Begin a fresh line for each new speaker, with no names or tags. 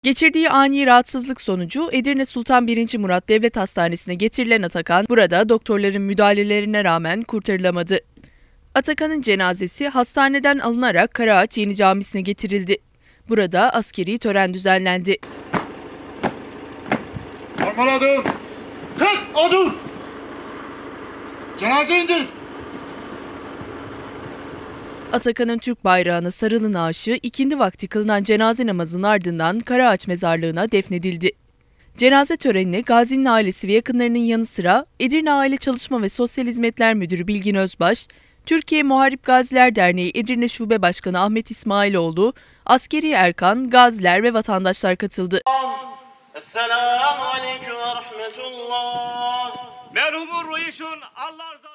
Geçirdiği ani rahatsızlık sonucu Edirne Sultan 1. Murat Devlet Hastanesi'ne getirilen Atakan, burada doktorların müdahalelerine rağmen kurtarılamadı. Atakan'ın cenazesi hastaneden alınarak Karaağaç Yeni Camisi'ne getirildi. Burada askeri tören düzenlendi.
Normal adım. 40 adım. Cenaze indir.
Atakan'ın Türk bayrağına sarılı naaşı ikindi vakti kılınan cenaze namazının ardından Karaağaç Mezarlığı'na defnedildi. Cenaze törenine Gazi'nin ailesi ve yakınlarının yanı sıra Edirne Aile Çalışma ve Sosyal Hizmetler Müdürü Bilgin Özbaş, Türkiye Muharip Gaziler Derneği Edirne Şube Başkanı Ahmet İsmailoğlu, askeri erkan, gaziler ve vatandaşlar katıldı.
Esselamu aleyküm ve rahmetullah.
Merhumun ruhu için Allah